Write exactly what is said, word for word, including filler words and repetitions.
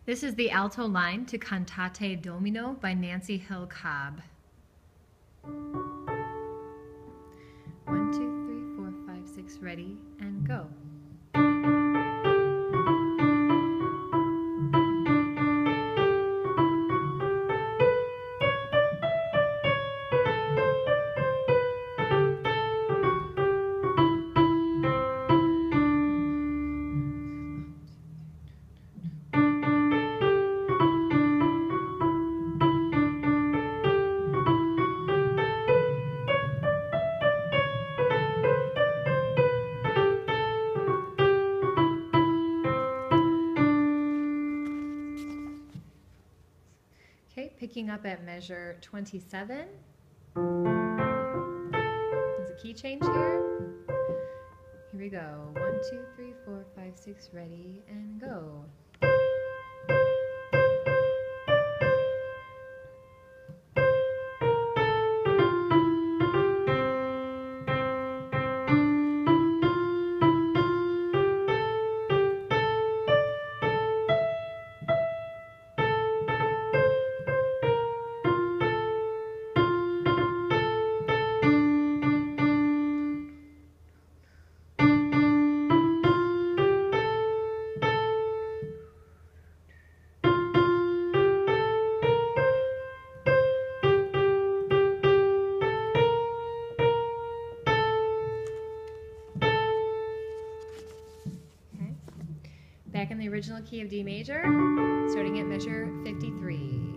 This is the alto line to Cantate Domino by Nancy Hill Cobb. One, two, three, four, five, six, ready, and go. Okay, picking up at measure twenty-seven. There's a key change here. Here we go. One, two, three, four, five, six, ready, and go. Back in the original key of D major, starting at measure fifty-three.